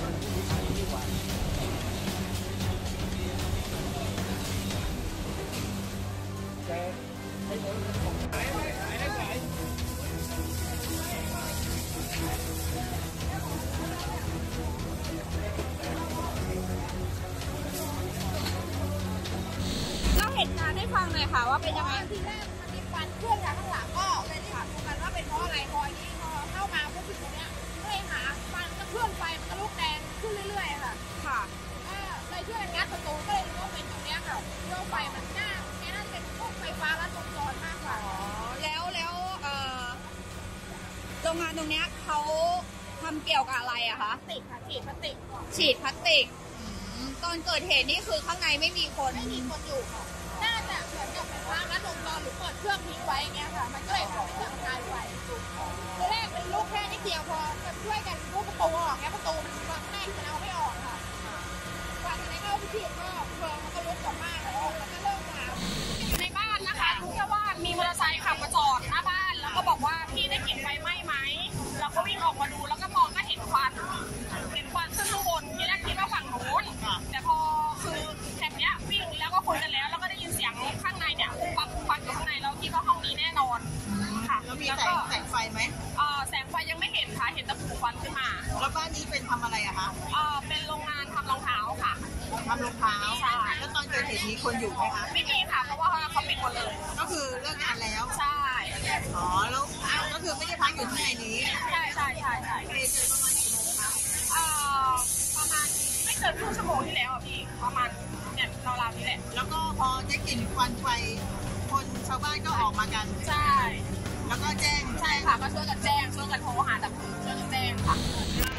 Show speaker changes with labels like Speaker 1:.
Speaker 1: เหตุการณ์ให้ฟังหน่อยค่ะว่าเป็นยังไง
Speaker 2: ทีแรกมันมีควันเครื่องจากข้างหลังก็เลยถามดูกันว่าเป็นเพราะอะไรพอนี้พอเข้ามาพวกพี่ตรงเนี้ยก็เลยหาควันก็เครื่องไฟมันก็ลุกแดงขึ้นเรื่อยๆค่ะ
Speaker 1: ค่ะ
Speaker 2: เลยช่วยกันงัดประตูก็เลยรู้ว่าเป็นตรงเนี้ยค่ะเครื่องไฟมันน่าจะเป็นพวกไฟฟ้าลัดวงจรมากกว่า
Speaker 1: แล้วโรงงานตรงเนี้ยเขาทำเกี่ยวกับอะไรอะคะ
Speaker 2: ติดค่ะฉีดพลาสติก
Speaker 1: ตอนเกิดเหตุนี่คือข้างในไม่มีคน
Speaker 2: อยู่ค่ะน่าจะเหมือนกับไฟฟ้าลัดวงจรหรือเปิดเครื่องทิ้งไว้เงี้ยค่ะมันก็เลยทำให้เกิดการไฟทีแรกเป็นลูกแค่นิดเดียวพอช่วยกันทุบประตูออกเงี้ยประตูมันล็อกแน่นมันเอาไม่ออกค่ะกว่าจะได้เข้าไปฉีดก็เพลิงมันก็ลุกกลับบ้านแล้วก็เริ่มลาม
Speaker 3: อยู่ในบ้านนะคะรู้แค่ว่ามีมอเตอร์ไซค์ขับมาจอดหน้าบ้านแล้วก็บอกว่าพี่ได้กลิ่นไฟไหม้ไหมเราก็วิ่งออกมาดูแล้วก็มองก็เห็นควันขึ้นข้างบนทีแรกคิดว่าฝั่งนู้นแต่พอคือแถบเนี้ยวิ่งแล้วก็คุยกันแล้วก็ได้ยินเสียงข้างในเนี่ยปั๊บควันอยู่ข้างในเราคิดว่าห้องนี้แน่นอนค่ะ
Speaker 4: แล้วมีแสงไฟไหม
Speaker 3: แสงไฟยังไม่เห็นค่ะเห็นแต่ควันขึ้นมา
Speaker 4: แล้วบ้านนี้เป็นทำอะไรอะคะ
Speaker 3: เป็นโรงงานทำรองเท้าค่ะ
Speaker 4: ทำรองเท้า
Speaker 3: ใช่
Speaker 4: แล้วตอนเกิดเหตุมีคนอยู่ไหมคะ
Speaker 3: ไม่มีค่ะเพราะว่าเขาปิดหมดเลย
Speaker 4: ก็คือเลิกงานแล้ว
Speaker 3: ใช่
Speaker 4: แล้วก็คือไม่ได้พักอยู่ที่ไหนนี้
Speaker 3: ใช่เจอประมาณกี่โมงคะประมาณไม่เกินครึ่งชั่วโมงที่แล้วอ่ะพี่ประมาณเนี่ยราวๆนี้แหละ
Speaker 4: แล้วก็พอได้กลิ่นควันไฟคนชาวบ้านก็ออกมากัน
Speaker 3: ใช่
Speaker 4: แล้วก็แจ้ง
Speaker 3: ใช่ค่ะก็ช่วยกันแจ้งช่วยกันโทรหาดับเพลิงช่วยกันแจ้งค่ะ